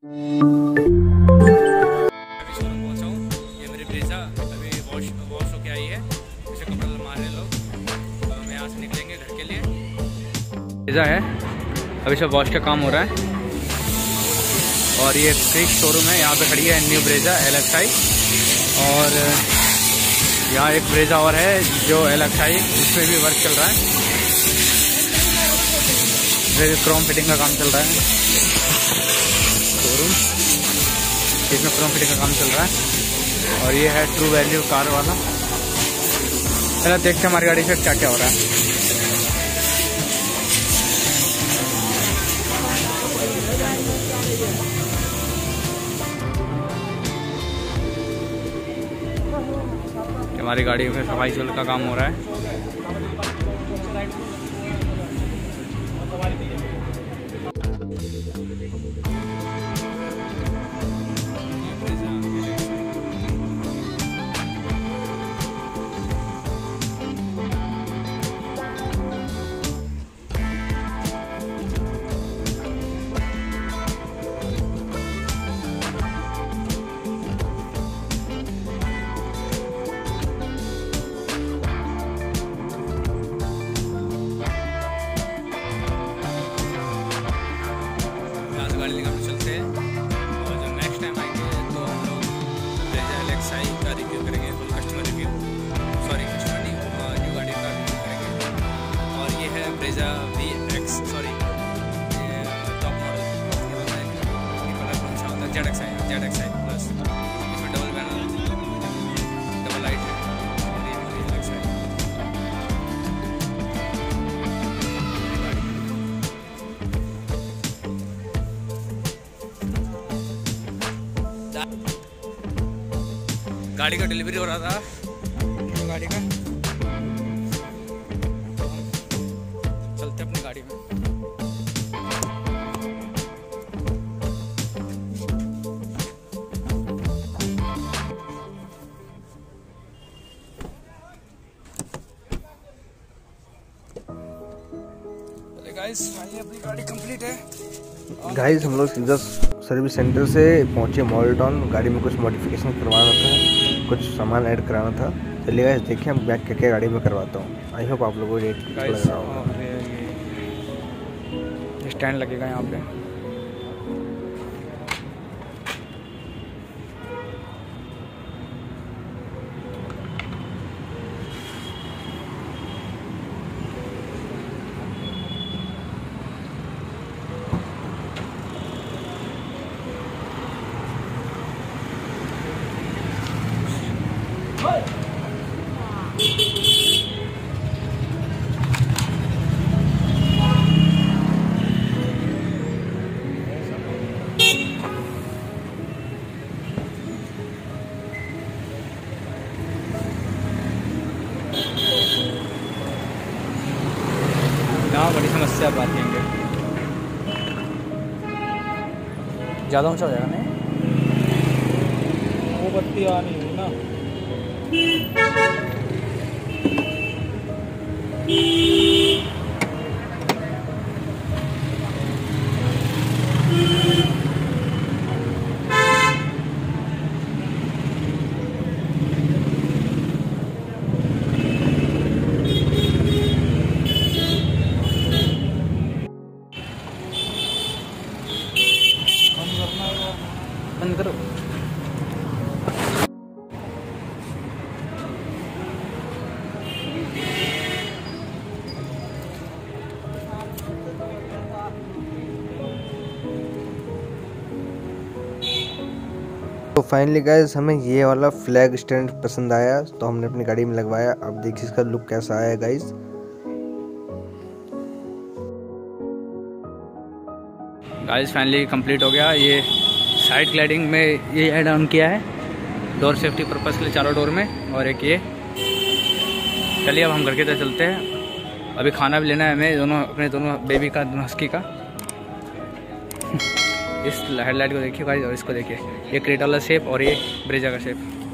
Showroom पहुंचा हूँ। ये मेरी ब्रेजा अभी वॉश होके आई है। इसे कपड़ा मार रहे लोग, तो हम यहाँ से निकलेंगे घर के लिए। ब्रेजा है, अभी सब वॉश का काम हो रहा है। और ये क्रिक शोरूम है, यहाँ पे खड़ी है न्यू ब्रेजा LXi। और यहाँ एक ब्रेजा और है जो LXi, उसमें भी वर्क चल रहा है। क्रोम फिटिंग का काम चल रहा है। शोरूम इसमें क्रोम फिटिंग का काम चल रहा है। और ये है ट्रू वैल्यू कार वाला। चलो देखते हैं हमारी गाड़ी से क्या क्या हो रहा है। हमारी गाड़ी में सफाई चल का काम हो रहा है। गाड़ी लेकर हम चलते हैं और जब नेक्स्ट टाइम आएंगे तो हम लोग ब्रेजा LXi का रिव्यू करेंगे, कस्टमर रिव्यू, सॉरी कस्टमर नहीं, न्यू गाड़ी का रिव्यू करेंगे। और ये है ब्रेजा VX, सॉरी ये टॉप मॉडल है। ये कलर कौन सा होता है? ZXi plus. इसमें डबल पैनल, डबल लाइट है। और ये LXi गाड़ी का डिलीवरी हो रहा था, गाड़ी का। तो हम चलते अपनी गाड़ी में। गाइस फाइनली अपनी गाड़ी कंप्लीट है। गाइस हम लोग सीधा सर्विस सेंटर से पहुंचे मॉडल टाउन। गाड़ी में कुछ मॉडिफिकेशन करवाना था, कुछ सामान ऐड कराना था। चलिए गाइस देखिए हम बैक क्या गाड़ी में करवाता हूँ। आई होप आप लोगों को रेट लग रहा होगा। स्टैंड लगेगा यहाँ पे। यहाँ बड़ी समस्या आती है, ज़्यादा ऊंचा हो जाएगा नहीं, वो बत्ती आ नहीं हुई ना। बंद करो। तो फाइनली गाइस हमें ये वाला फ्लैग स्टैंड पसंद आया, तो हमने अपनी गाड़ी में लगवाया। अब देखिए इसका लुक कैसा आया गाइस। गाइस फाइनली कंप्लीट हो गया। ये साइड ग्लाइडिंग में ये ऐड ऑन किया है, डोर सेफ्टी पर्पज़ के लिए चारों डोर में। और एक ये। चलिए अब हम घर की तरफ चलते हैं। अभी खाना भी लेना है हमें, दोनों अपने दोनों बेबी का, दोनों हस्की का। इस हेडलाइट को देखिए गाइस और इसको देखिए, ये क्रेटा वाला शेप और ये ब्रेजा का शेप।